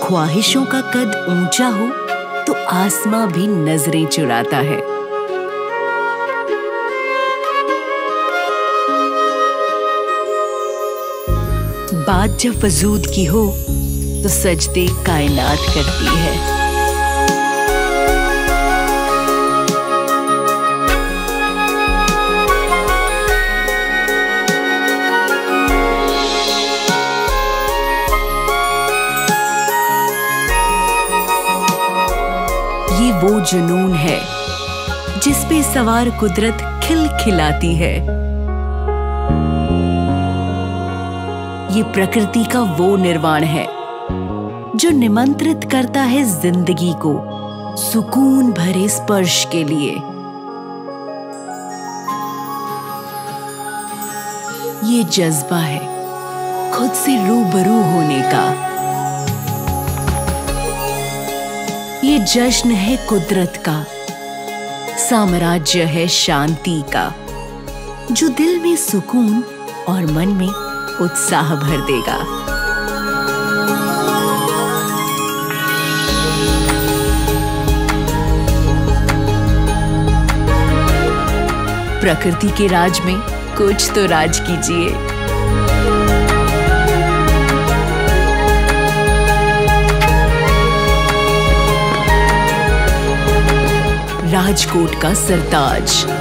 ख्वाहिशों का कद ऊंचा हो तो आसमां भी नजरें चुराता है। बात जब वजूद की हो तो सजदे कायनात करती है। ये वो जुनून है जिस पे सवार कुदरत खिलखिलाती है। ये प्रकृति का वो निर्वाण है जो निमंत्रित करता है जिंदगी को सुकून भरे स्पर्श के लिए। ये जज्बा है खुद से रूबरू होने का। ये जश्न है कुदरत का, साम्राज्य है शांति का, जो दिल में सुकून और मन में उत्साह भर देगा। प्रकृति के राज में कुछ तो राज कीजिए। राजकोट का सरताज।